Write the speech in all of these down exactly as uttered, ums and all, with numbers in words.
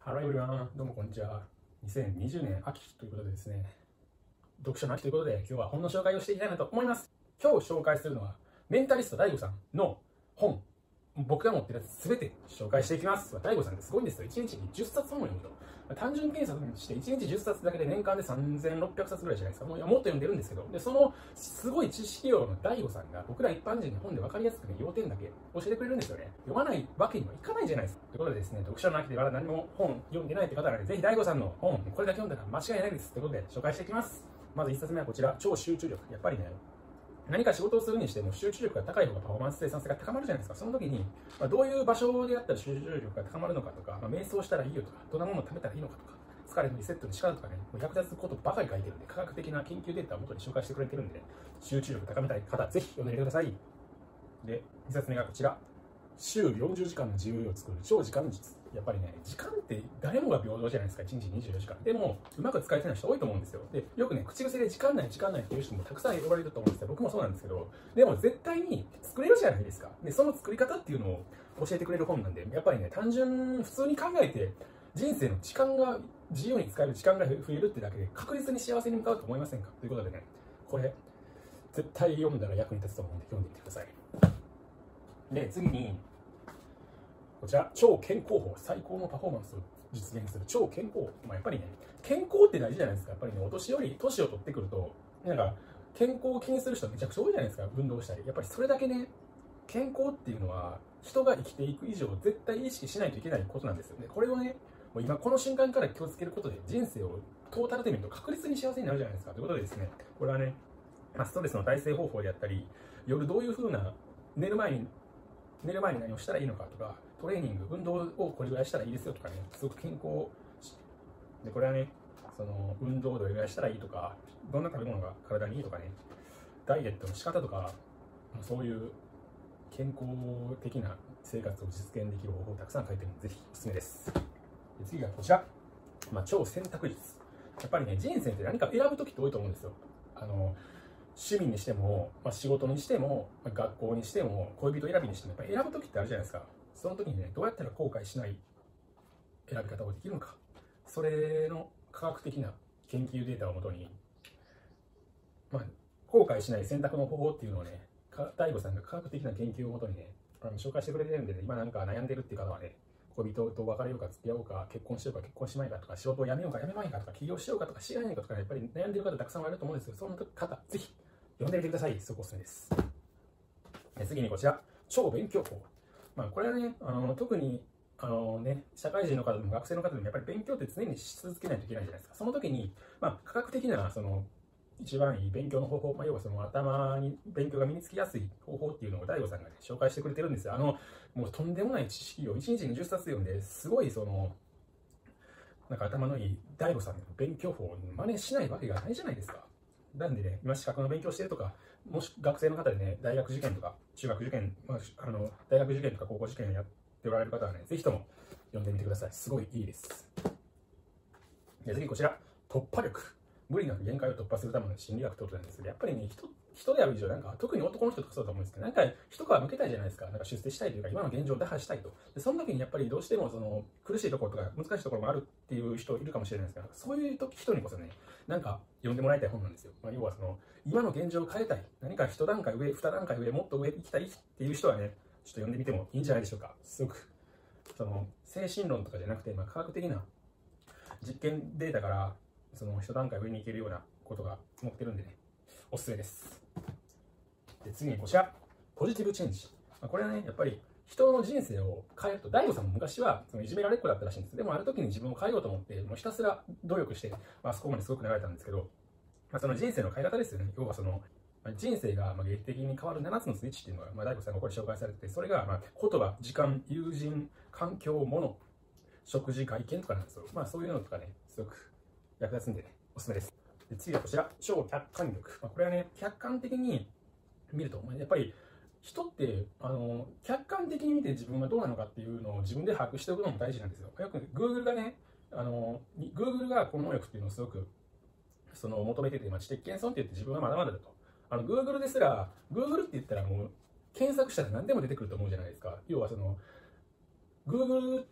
ハローエブリワン、どうもこんにちは。にせんにじゅうねん秋ということでですね、読書の秋ということで、今日は本の紹介をしていきたいなと思います。今日紹介するのは、メンタリスト ダイゴ さんの本、僕が持ってるやつすべて紹介していきます。ダイゴ さんってすごいんですよ。いちにちにじゅっさつ本を読むと。単純計算していちにちじゅっさつだけで年間でさんぜんろっぴゃくさつぐらいじゃないですか。もうもっと読んでるんですけど、でそのすごい知識量の ダイゴ さんが僕ら一般人に本で分かりやすくね、要点だけ教えてくれるんですよね。読まないわけにはいかないじゃないですか。ということでですね、読書の秋でまだ何も本読んでないって方はね、ぜひ ダイゴ さんの本、これだけ読んだら間違いないです。ということで紹介していきます。まずいっさつめはこちら、超集中力。やっぱりね、何か仕事をするにしても集中力が高い方がパフォーマンス生産性が高まるじゃないですか。その時に、まあ、どういう場所であったら集中力が高まるのかとか、まあ、瞑想したらいいよとか、どんなものを食べたらいいのかとか、疲れのリセットの仕方とかね、もう役立つことばかり書いてるんで、科学的な研究データを元に紹介してくれてるんで、集中力高めたい方、ぜひ読んでみてください。で、にさつめがこちら。週よんじゅうじかんの自由を作る超時間術。やっぱりね、時間って誰もが平等じゃないですか。いちにちにじゅうよじかん。でも、うまく使えてない人多いと思うんですよ。で、よくね、口癖で時間ない、時間ないっていう人もたくさん呼ばれると思うんですよ。僕もそうなんですけど、でも絶対に作れるじゃないですか。で、その作り方っていうのを教えてくれる本なんで、やっぱりね、単純、普通に考えて、人生の時間が、自由に使える時間が増えるってだけで確実に幸せに向かうと思いませんか？ということでね、これ、絶対読んだら役に立つと思うんで読んでみてください。で、次に、こちら、超健康法、最高のパフォーマンスを実現する超健康法。まあ、やっぱりね、健康って大事じゃないですか。やっぱりね、お年寄り、年を取ってくると、なんか、健康を気にする人めちゃくちゃ多いじゃないですか。運動したり。やっぱりそれだけね、健康っていうのは、人が生きていく以上、絶対意識しないといけないことなんですよね。これをね、もう今この瞬間から気をつけることで、人生をトータルで見ると確実に幸せになるじゃないですか。ということでですね、これはね、まあ、ストレスの耐性方法であったり、夜どういう風な、寝る前に、寝る前に何をしたらいいのかとか、トレーニング、運動をこれぐらいしたらいいですよとかね、すごく健康で、これはね、その運動をどれぐらいしたらいいとか、どんな食べ物が体にいいとかね、ダイエットの仕方とか、そういう健康的な生活を実現できる方法をたくさん書いてるので、ぜひおすすめです。で、次がこちら、まあ、超選択術。やっぱりね、人生って何か選ぶときって多いと思うんですよ。あの趣味にしても、まあ、仕事にしても、まあ、学校にしても、恋人選びにしても、やっぱり選ぶときってあるじゃないですか。その時にね、どうやったら後悔しない選び方をできるのか。それの科学的な研究データをもとに、まあ、後悔しない選択の方法っていうのをね、ダイゴ さんが科学的な研究をもとにね、あの紹介してくれてるんで、ね、今なんか悩んでるっていう方はね、恋人と別れようか付き合おうか、結婚しようか結婚しまいかとか、仕事を辞めようか辞めまいかとか、起業しようかとか、知らないかとか、ね、やっぱり悩んでる方たくさんいると思うんですけど、その方、ぜひ読んでみてください。すごくおすすめです。次にこちら、超勉強法。まあ、これはね、あの特にあの、ね、社会人の方でも学生の方でもやっぱり勉強って常にし続けないといけないじゃないですか。その時に、まあ、科学的なその一番いい勉強の方法、まあ、要はその頭に勉強が身につきやすい方法っていうのを ダイゴ さんが、ね、紹介してくれてるんですよ。あのもうとんでもない知識をいちにちにじゅっさつ読んで、すごいそのなんか頭のいい ダイゴ さんの勉強法を真似しないわけがないじゃないですか。なんでね、今資格の勉強してるとか、もし学生の方でね、大学受験とか中学受験、まあ、あの大学受験とか高校受験をやっておられる方はね、ぜひとも読んでみてください。すごいいいです。で、次こちら、突破力。無理なく限界を突破するための心理学ってことなんですけど、やっぱりね、人、人である以上、なんか特に男の人とかそうだと思うんですけど、なんか一皮抜けたいじゃないですか。なんか出世したいというか、今の現状を打破したいと。で、その時にやっぱりどうしてもその苦しいところとか難しいところもあるっていう人いるかもしれないですけど、そういう時人にこそね、なんか読んでもらいたい本なんですよ。まあ、要はその、今の現状を変えたい。何か一段階上、二段階上、もっと上行きたいっていう人はね、ちょっと読んでみてもいいんじゃないでしょうか。すごく、その、精神論とかじゃなくて、まあ、科学的な実験データから、その一段階上に行けるようなことが載ってるんでね、おすすめです。で、次にこちら、ポジティブチェンジ。まあ、これはね、やっぱり人の人生を変えると、ダイゴ さんも昔はそのいじめられっ子だったらしいんです。でもある時に自分を変えようと思って、もうひたすら努力して、まあ、そこまですごく流れたんですけど、まあ、その人生の変え方ですよね。要はその、人生が劇的に変わるななつのスイッチっていうのが、まあ、ダイゴ さんがここで紹介されてて、それが、まあ、言葉、時間、友人、環境、物、食事、外見とかなんですよ。まあそういうのとかね、すごく役立つんでね、おすすめです。で、次はこちら、超客観力。まあ、これはね、客観的に見ると、やっぱり人って、あの、客観的に見て自分がどうなのかっていうのを自分で把握しておくのも大事なんですよ。よく Google がね、あの、Google がこの能力っていうのをすごくその求めてて、まあ、知的謙遜って言って自分はまだまだだと。あの、Google ですら、Google って言ったらもう、検索したら何でも出てくると思うじゃないですか。要はその、Google っ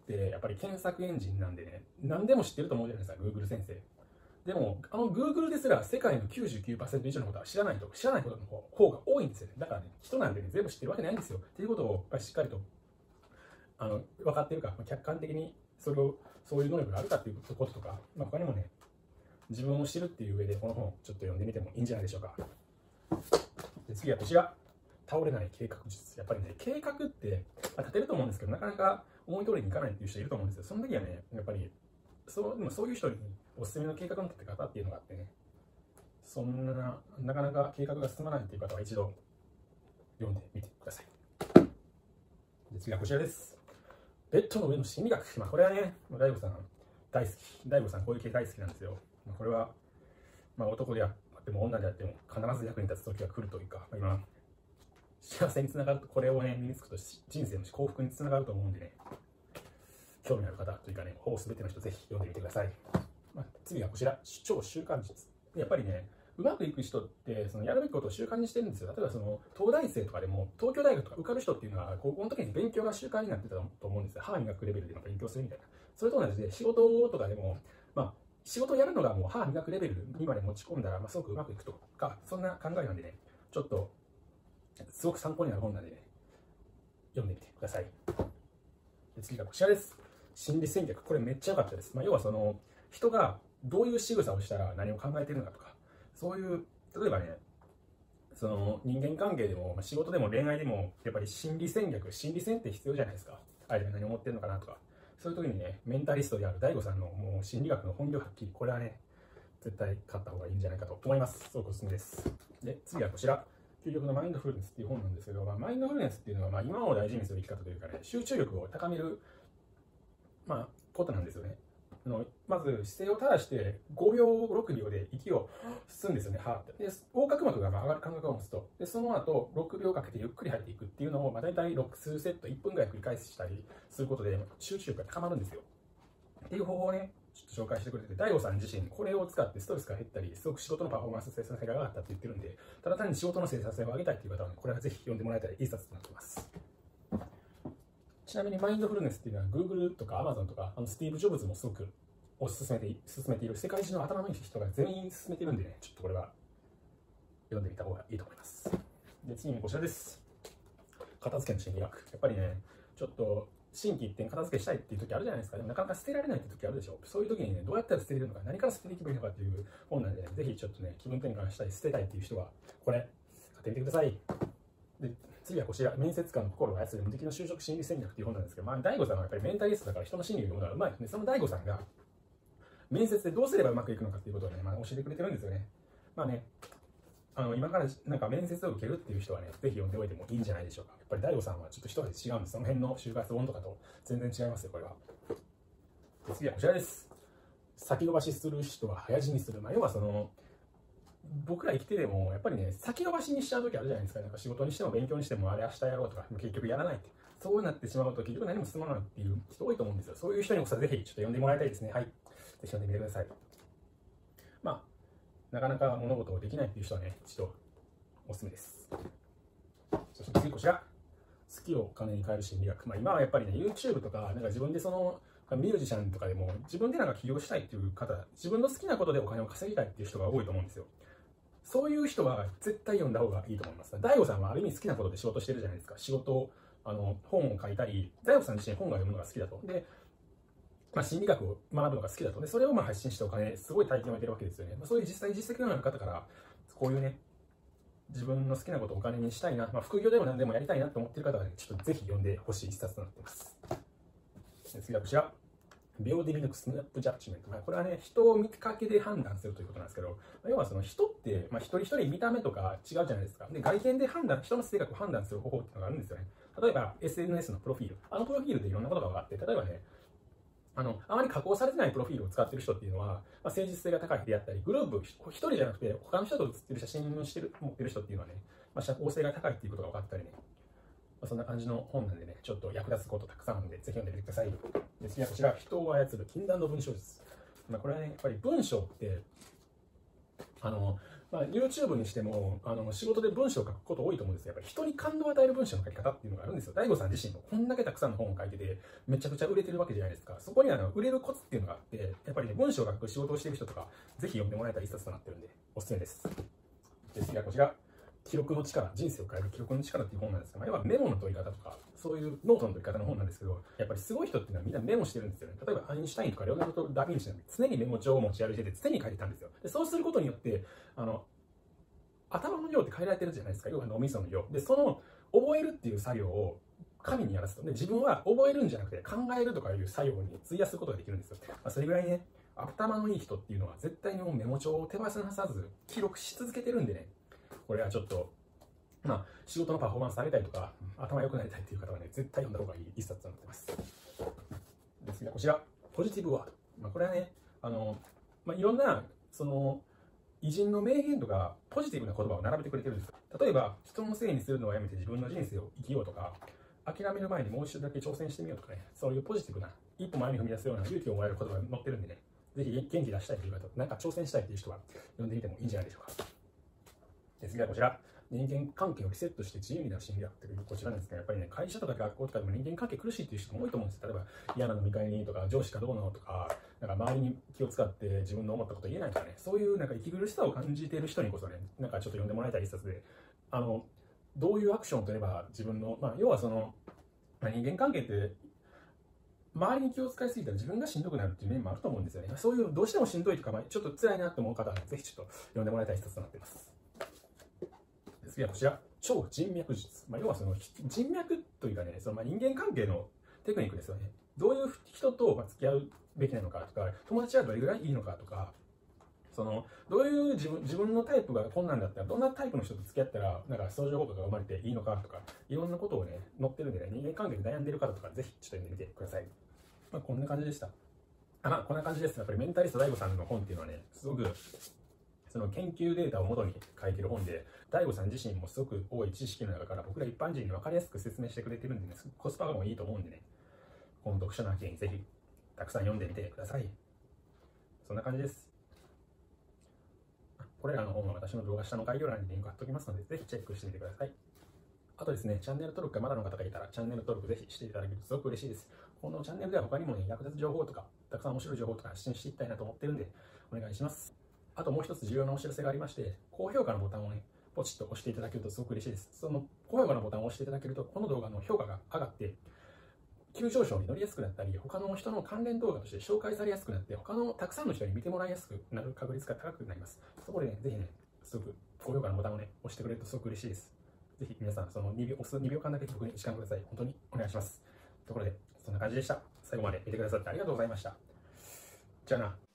ってやっぱり検索エンジンなんでね、何でも知ってると思うじゃないですか、Google 先生。でも、あの Google ですら世界の きゅうじゅうきゅうパーセント 以上のことは知らないと、知らないことの方が多いんですよね。だからね、人なんでね、全部知ってるわけないんですよ。っていうことをやっぱりしっかりとあの分かってるか、客観的にそれをそういう能力があるかっていうこととか、まあ、他にもね、自分を知るっていう上でこの本をちょっと読んでみてもいいんじゃないでしょうか。で次はこちら、倒れない計画術。やっぱりね、計画って立てると思うんですけど、なかなか思い通りにいかないっていう人いると思うんですよ。その時はね、やっぱりそうでもそういう人におすすめの計画の立て方っていうのがあってね、そんななかなか計画が進まないっていう方は一度読んでみてください。で次はこちらです。ベッドの上の心理学。まあ、これはね、大悟さん大好き。大悟さんこういう系大好きなんですよ。まあ、これは、まあ、男であっても女であっても必ず役に立つ時が来るというか、まあ、今、幸せにつながると、これをね、身につくと人生の幸福につながると思うんでね、興味ある方というかね、ほぼ全ての人ぜひ読んでみてください。まあ、次はこちら、超習慣術。やっぱりね、うまくいく人ってそのやるべきことを習慣にしてるんですよ。例えばその東大生とかでも東京大学とか受かる人っていうのは高校の時に勉強が習慣になってたと思うんですよ。歯磨くレベルで勉強するみたいな。それと同じで仕事とかでも、まあ、仕事をやるのがもう歯磨くレベルにまで持ち込んだら、まあ、すごくうまくいくとか、そんな考えなんでね、ちょっとすごく参考になる本なんでね、読んでみてください。で次がこちらです。心理戦略。これめっちゃ良かったです。まあ、要はその人がどういう仕草をしたら何を考えているのかとか、そういう、例えばね、その人間関係でも仕事でも恋愛でもやっぱり心理戦略、心理戦って必要じゃないですか。相手が何を思ってるのかなとか。そういう時にね、メンタリストである大悟さんのもう心理学の本領発揮、これはね、絶対買った方がいいんじゃないかと思います。すごくおすすめです。で、次はこちら。究極のマインドフルネスっていう本なんですけど、まあ、マインドフルネスっていうのは、まあ、今を大事にする生き方というかね、集中力を高める、まあ、ことなんですよね。のまず姿勢を正してごびょう、ろくびょうで息を吸うんですよね、はーって。で、横隔膜が上がる感覚を持つと、でその後ろくびょうかけてゆっくり吐いていくっていうのを、まあ、大体ろく数セット、いっぷんぐらい繰り返したりすることで集中力が高まるんですよ。っていう方法をね、ちょっと紹介してくれてて、大悟さん自身、これを使ってストレスが減ったり、すごく仕事のパフォーマンス、生産性が上がったって言ってるんで、ただ単に仕事の生産性を上げたいっていう方は、ね、これはぜひ読んでもらえたらいい冊となっています。ちなみにマインドフルネスっていうのは Google とか Amazon とかあのスティーブ・ジョブズもすごくおすすめで進めている、世界中の頭のいい人が全員進めているんでね、ちょっとこれは読んでみた方がいいと思います。で次にこちらです。片付けの心理学。やっぱりね、ちょっと心機一転片付けしたいっていう時あるじゃないですか。でもなかなか捨てられないって時あるでしょ。そういう時にね、どうやったら捨てれるのか、何から捨てていけばいいのかっていう本なんで、ね、ぜひちょっとね、気分転換したい、捨てたいっていう人は、これ、買ってみてください。で次はこちら、面接官の心を操る無敵の就職心理戦略っていう本なんですけど、まあ、大悟さんはやっぱりメンタリストだから人の心理を読むのがうまい。で、その大悟さんが、面接でどうすればうまくいくのかっていうことをね、まあ、教えてくれてるんですよね。まあね、あの今からなんか面接を受けるっていう人はね、ぜひ読んでおいてもいいんじゃないでしょうか。やっぱり大悟さんはちょっと一味違うんです。その辺の就活本とかと全然違いますよ、これは。で次はこちらです。先延ばしする人は早死にする。まあ、要はその、僕ら生きてても、やっぱりね、先延ばしにしちゃう時あるじゃないですか。なんか仕事にしても勉強にしても、あれ明日やろうとか、結局やらないって。そうなってしまうと、結局何も進まないっていう人多いと思うんですよ。そういう人にもぜひちょっと読んでもらいたいですね。はい。ぜひ読んでみてください。まあ、なかなか物事をできないっていう人はね、ちょっとおすすめです。そして次こちら。好きをお金に変える心理学。まあ、今はやっぱりね、YouTube とか、なんか自分でその、ミュージシャンとかでも、自分でなんか起業したいっていう方、自分の好きなことでお金を稼ぎたいっていう人が多いと思うんですよ。そういう人は絶対読んだ方がいいと思います。大悟さんはある意味好きなことで仕事してるじゃないですか。仕事を、あの、本を書いたり、大悟さん自身本が読むのが好きだと。で、まあ、心理学を学ぶのが好きだと。で、それをまあ発信してお金、すごい体験を得てるわけですよね。まあ、そういう実際実績のある方から、こういうね、自分の好きなことをお金にしたいな、まあ、副業でも何でもやりたいなと思っている方は、ね、ちょっとぜひ読んでほしい一冊となっています。次はこちら。秒で見抜くスナップジャッジメント。まあ、これはね、人を見かけで判断するということなんですけど、要はその人って、まあ、一人一人見た目とか違うじゃないですか。で、外見で判断、人の性格を判断する方法っていうのがあるんですよね。例えば エスエヌエス のプロフィール。あのプロフィールでいろんなことが分かって、例えばね、あの、あまり加工されてないプロフィールを使っている人っていうのは、まあ、誠実性が高いであったり、グループ、一人じゃなくて、他の人と写ってる写真をしてる持ってる人っていうのはね、まあ、社交性が高いっていうことが分かったりね、まあ、そんな感じの本なんでね、ちょっと役立つことたくさんあるので、ぜひ読んでみてください。で次はこちら、人を操る禁断の文章術。まあ、これはね、やっぱり文章って、あの、 まあ、YouTube にしてもあの仕事で文章を書くこと多いと思うんですよ。やっぱり人に感動を与える文章の書き方っていうのがあるんですよ。大悟さん自身もこんだけたくさんの本を書いてて、めちゃくちゃ売れてるわけじゃないですか。そこにはあの売れるコツっていうのがあって、やっぱりね、文章を書く仕事をしている人とか、ぜひ読んでもらえたら一冊となってるんで、おすすめです。で次はこちら。記録の力、人生を変える記録の力っていう本なんですが、まあ、要はメモの取り方とか、そういうノートの取り方の本なんですけど、やっぱりすごい人っていうのはみんなメモしてるんですよね。例えばアインシュタインとかレオナルド・ダ・ヴィンチなんて常にメモ帳を持ち歩いてて常に書いてたんですよ。でそうすることによって、あの頭の量って変えられてるじゃないですか。要は脳みその量。で、その覚えるっていう作業を紙にやらすと。で、自分は覚えるんじゃなくて考えるとかいう作業に費やすことができるんですよ。まあ、それぐらいね、頭のいい人っていうのは絶対にもうメモ帳を手放さず記録し続けてるんでね、これはちょっと、まあ、仕事のパフォーマンス上げたいとか、頭良くなりたいっていう方はね、絶対読んだ方がいい一冊となってます。ですが、こちら、ポジティブワード。まあ、これはね、あの、まあ、いろんな、その、偉人の名言とか、ポジティブな言葉を並べてくれてるんですよ。例えば、人のせいにするのをやめて自分の人生を生きようとか、諦める前にもう一度だけ挑戦してみようとかね、そういうポジティブな、一歩前に踏み出すような勇気をもらえる言葉が載ってるんでね、ぜひ元気出したいという方、なんか挑戦したいという人は読んでみてもいいんじゃないでしょうか。で次はこちら。人間関係をリセットして自由になる心理学というこちらなんですが、やっぱりね、会社とか学校とかでも人間関係苦しいっていう人も多いと思うんです。例えば嫌な飲み会にとか、上司かどうなのとか、なんか周りに気を使って自分の思ったこと言えないとかね、そういうなんか息苦しさを感じている人にこそね、なんかちょっと読んでもらいたい一冊で、あの、どういうアクションを取れば自分の、まあ、要はその、まあ、人間関係って、周りに気を使いすぎたら自分がしんどくなるっていう面もあると思うんですよね。そういうどうしてもしんどいとか、まあ、ちょっと辛いなと思う方は、ぜひちょっと読んでもらいたい一冊となっています。次はこちら。超人脈術。まあ、要はその人脈というかね、そのまあ人間関係のテクニックですよね。どういう人と付き合うべきなのかとか、友達はどれぐらいいいのかとか、そのどういう自分自分のタイプがこんなんだったら、どんなタイプの人と付き合ったら、なんか相乗効果が生まれていいのかとか、いろんなことをね、載ってるんでね、人間関係で悩んでる方とか、ぜひちょっと読んでみてください。まあ、こんな感じでした。あ、まあ、こんな感じです。やっぱりメンタリスト ダイゴ さんの本っていうのはね、すごく、その研究データをもとに書いてる本で、ダイゴさん自身もすごく多い知識の中から僕ら一般人に分かりやすく説明してくれてるんでね、コスパもいいと思うんでね、この読書の秋にぜひたくさん読んでみてください。そんな感じです。これらの本は私の動画下の概要欄にリンク貼っておきますので、ぜひチェックしてみてください。あとですね、チャンネル登録がまだの方がいたら、チャンネル登録ぜひしていただけるとすごく嬉しいです。このチャンネルでは他にもね、役立つ情報とか、たくさん面白い情報とか発信していきたいなと思ってるんで、お願いします。あともう一つ重要なお知らせがありまして、高評価のボタンをね、ポチッと押していただけるとすごく嬉しいです。その高評価のボタンを押していただけると、この動画の評価が上がって、急上昇に乗りやすくなったり、他の人の関連動画として紹介されやすくなって、他のたくさんの人に見てもらいやすくなる確率が高くなります。そこでね、ぜひね、すごく高評価のボタンをね、押してくれるとすごく嬉しいです。ぜひ皆さん、そのにびょう、押すにびょうかんだけ僕に時間ください。本当にお願いします。ところで、そんな感じでした。最後まで見てくださってありがとうございました。じゃあな。